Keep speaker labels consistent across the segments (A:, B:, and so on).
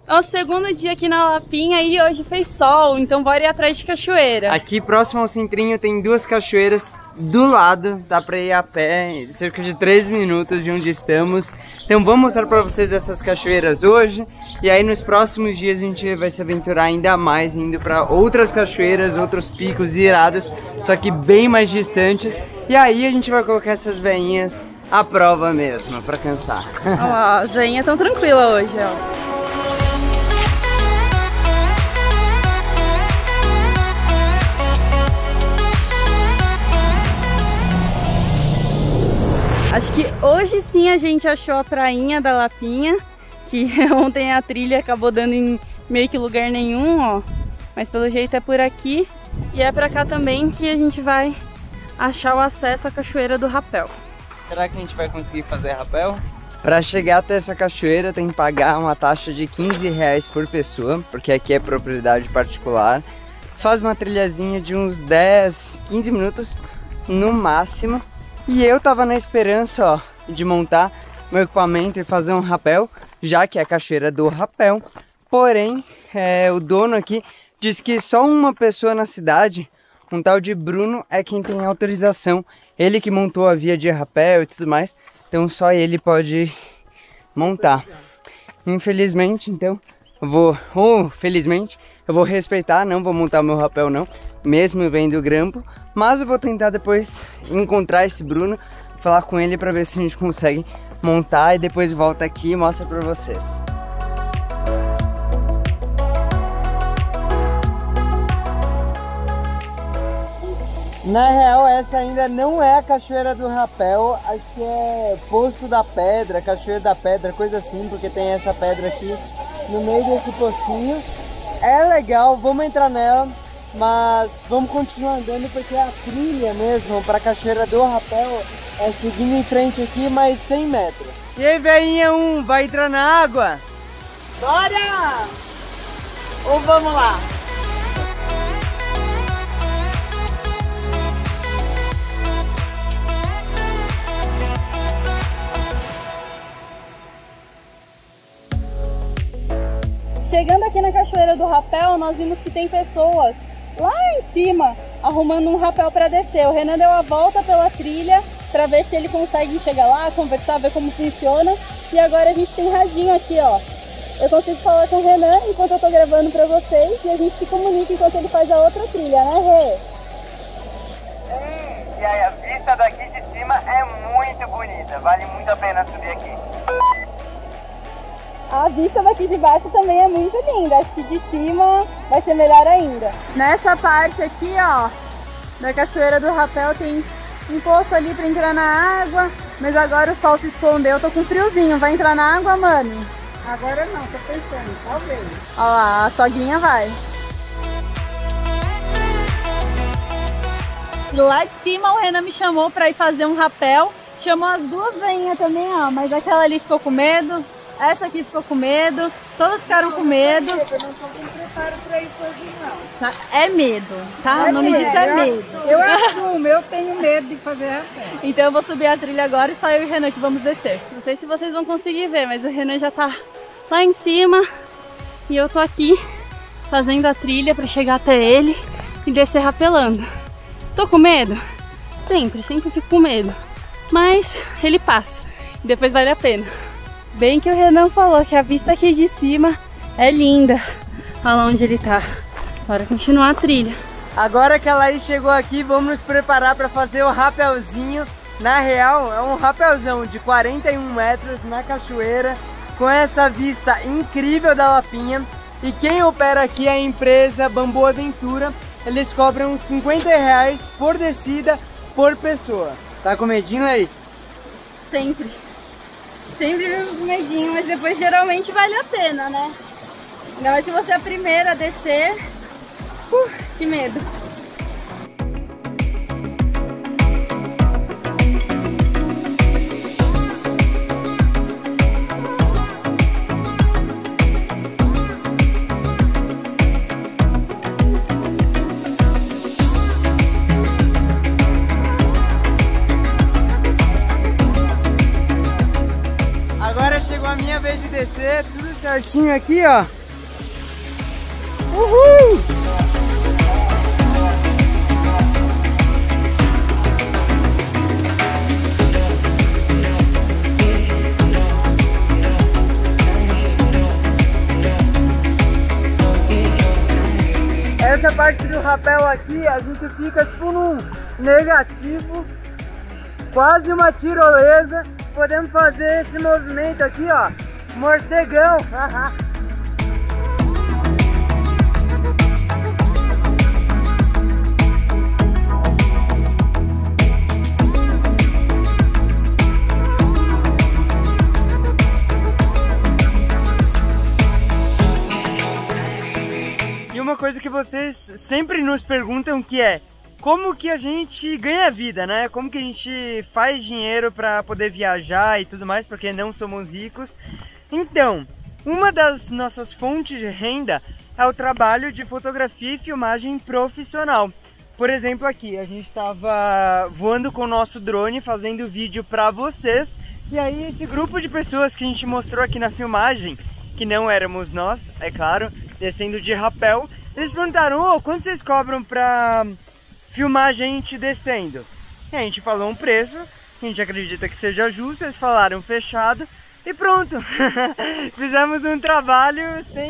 A: É o segundo dia aqui na Lapinha e hoje fez sol, então bora ir atrás de cachoeira.
B: Aqui próximo ao centrinho tem duas cachoeiras do lado, dá pra ir a pé, cerca de 3 minutos de onde estamos. Então vamos mostrar pra vocês essas cachoeiras hoje. E aí nos próximos dias a gente vai se aventurar ainda mais, indo pra outras cachoeiras, outros picos irados, só que bem mais distantes. E aí a gente vai colocar essas veinhas à prova mesmo, pra cansar.
A: Olha lá, as veinhas estão tranquilas hoje, ó. Acho que hoje sim a gente achou a prainha da Lapinha, que ontem a trilha acabou dando em meio que lugar nenhum, ó. Mas pelo jeito é por aqui. E é pra cá também que a gente vai achar o acesso à Cachoeira do Rapel.
B: Será que a gente vai conseguir fazer rapel? Para chegar até essa cachoeira tem que pagar uma taxa de R$15 por pessoa, porque aqui é propriedade particular. Faz uma trilhazinha de uns 10, 15 minutos no máximo. E eu tava na esperança, ó, de montar meu equipamento e fazer um rapel, já que é a cachoeira do Rapel. Porém, o dono aqui disse que só uma pessoa na cidade, um tal de Bruno, é quem tem autorização. Ele que montou a via de rapel e tudo mais, então só ele pode montar. Infelizmente, então, felizmente, eu vou respeitar, não vou montar o meu rapel não, mesmo vendo grampo. Mas eu vou tentar depois encontrar esse Bruno, falar com ele para ver se a gente consegue montar e depois volta aqui e mostra para vocês. Na real, essa ainda não é a Cachoeira do Rapel, acho que é Poço da Pedra, Cachoeira da Pedra, coisa assim, porque tem essa pedra aqui no meio desse pocinho. É legal, vamos entrar nela. Mas vamos continuar andando porque a trilha mesmo para a Cachoeira do Rapel é seguindo em frente aqui mais 100 metros. E aí, velhinha 1, vai entrar na água?
A: Bora! Ou vamos lá? Chegando aqui na Cachoeira do Rapel, nós vimos que tem pessoas lá em cima arrumando um rapel para descer. O Renan deu a volta pela trilha para ver se ele consegue chegar lá, conversar, ver como funciona. E agora a gente tem radinho aqui, ó. Eu consigo falar com o Renan enquanto eu tô gravando para vocês e a gente se comunica enquanto ele faz a outra trilha, né, Rê?
B: E aí a vista daqui de cima é muito bonita, vale muito a pena subir aqui.
A: A vista daqui de baixo também é muito linda, acho que de cima vai ser melhor ainda. Nessa parte aqui, ó, da Cachoeira do Rapel tem um poço ali pra entrar na água, mas agora o sol se escondeu, tô com friozinho. Vai entrar na água, mami?
C: Agora não, tô pensando, talvez.
A: Olha lá, a sogrinha vai. Lá de cima o Renan me chamou pra ir fazer um rapel, chamou as duas veinhas também, ó, mas aquela ali ficou com medo. Essa aqui ficou com medo, todas ficaram com medo.
C: Eu não tô com preparo pra isso hoje não.
A: É medo, tá? O nome disso é medo.
C: Eu assumo, eu tenho medo de fazer rapel.
A: Então eu vou subir a trilha agora e só eu e o Renan que vamos descer. Não sei se vocês vão conseguir ver, mas o Renan já tá lá em cima. E eu tô aqui fazendo a trilha pra chegar até ele e descer rapelando. Tô com medo? Sempre fico com medo. Mas ele passa e depois vale a pena. Bem que o Renan falou que a vista aqui de cima é linda. Olha onde ele tá. Bora continuar a trilha.
B: Agora que a Laís chegou aqui, vamos nos preparar para fazer o rapelzinho. Na real, é um rapelzão de 41 metros na cachoeira, com essa vista incrível da Lapinha. E quem opera aqui é a empresa Bambu Aventura. Eles cobram R$50 por descida por pessoa. Tá com medinho, Laís?
A: Sempre fico com medinho, mas depois geralmente vale a pena, né? Ainda mais se você é a primeira a descer. Que medo!
B: Agora chegou a minha vez de descer, tudo certinho aqui, ó. Uhul! Essa parte do rapel aqui, a gente fica tipo num negativo, quase uma tirolesa. Podemos fazer esse movimento aqui, ó, morcegão. E uma coisa que vocês sempre nos perguntam que é: como que a gente ganha vida, né? Como que a gente faz dinheiro para poder viajar e tudo mais, porque não somos ricos. Então, uma das nossas fontes de renda é o trabalho de fotografia e filmagem profissional. Por exemplo, aqui a gente estava voando com o nosso drone, fazendo vídeo para vocês. E aí esse grupo de pessoas que a gente mostrou aqui na filmagem, que não éramos nós, é claro, descendo de rapel, eles perguntaram: ô, quanto vocês cobram pra filmar a gente descendo? E a gente falou um preço, a gente acredita que seja justo, eles falaram fechado e pronto. Fizemos um trabalho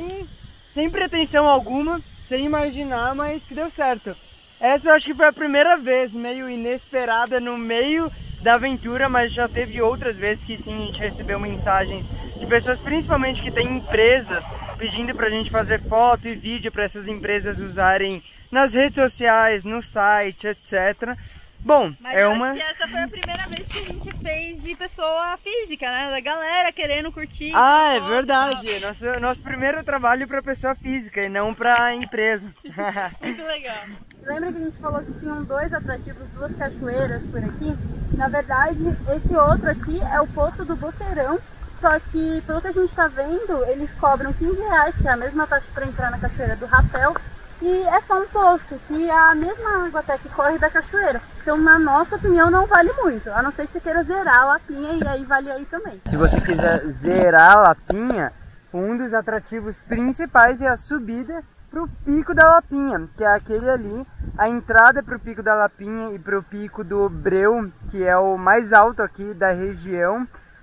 B: sem pretensão alguma, sem imaginar, mas que deu certo. Essa eu acho que foi a primeira vez, meio inesperada no meio da aventura, mas já teve outras vezes que sim, a gente recebeu mensagens de pessoas, principalmente que têm empresas, pedindo pra gente fazer foto e vídeo para essas empresas usarem nas redes sociais, no site, etc. Bom,
A: mas eu acho que essa foi a primeira vez que a gente fez de pessoa física, né? Da galera querendo curtir.
B: Ah, é verdade. Nosso primeiro trabalho para pessoa física e não para empresa.
A: Muito legal. Lembra que a gente falou que tinham 2 atrativos, 2 cachoeiras por aqui? Na verdade, esse outro aqui é o Poço do Boqueirão. Só que, pelo que a gente tá vendo, eles cobram R$15, que é a mesma taxa para entrar na cachoeira do rapel. E é só um poço, que é a mesma água até que corre da cachoeira. Então, na nossa opinião, não vale muito. A não ser que você queira zerar a lapinha, e aí vale aí também.
B: Se você quiser zerar a lapinha, um dos atrativos principais é a subida pro Pico da Lapinha, que é aquele ali. A entrada pro Pico da Lapinha e pro Pico do Breu, que é o mais alto aqui da região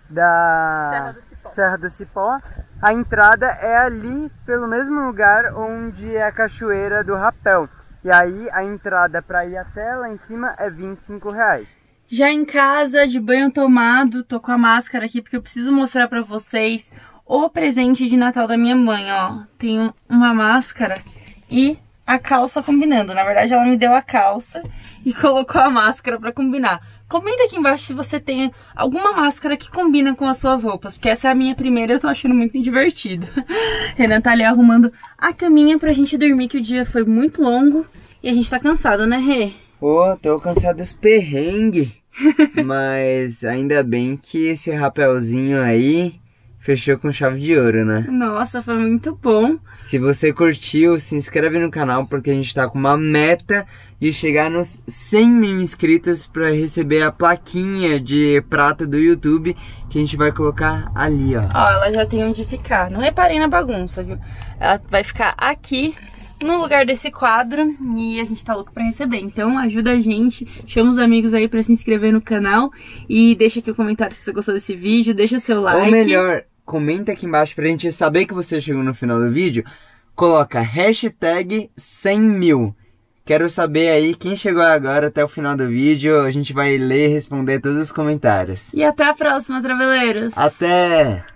B: da Serra do Cipó. A entrada é ali pelo mesmo lugar onde é a cachoeira do rapel. E aí a entrada para ir até lá em cima é R$25.
A: Já em casa, de banho tomado, tô com a máscara aqui porque eu preciso mostrar pra vocês o presente de Natal da minha mãe, ó. Tem uma máscara e a calça combinando. Na verdade, ela me deu a calça e colocou a máscara pra combinar. Comenta aqui embaixo se você tem alguma máscara que combina com as suas roupas, porque essa é a minha primeira e eu tô achando muito divertido. Renan tá ali arrumando a caminha pra gente dormir, que o dia foi muito longo e a gente tá cansado, né, Rê?
B: Pô, tô cansado dos perrengues. Mas ainda bem que esse rapelzinho aí fechou com chave de ouro, né?
A: Nossa, foi muito bom.
B: Se você curtiu, se inscreve no canal, porque a gente tá com uma meta de chegar nos 100 mil inscritos para receber a plaquinha de prata do YouTube, que a gente vai colocar ali, ó.
A: Ó, ela já tem onde ficar. Não reparei na bagunça, viu? Ela vai ficar aqui, no lugar desse quadro, e a gente tá louco pra receber. Então ajuda a gente, chama os amigos aí pra se inscrever no canal e deixa aqui o comentário se você gostou desse vídeo, deixa seu like.
B: Ou melhor, comenta aqui embaixo pra gente saber que você chegou no final do vídeo. Coloca hashtag 100 mil. Quero saber aí quem chegou agora até o final do vídeo. A gente vai ler e responder todos os comentários.
A: E até a próxima, traveleiros.
B: Até!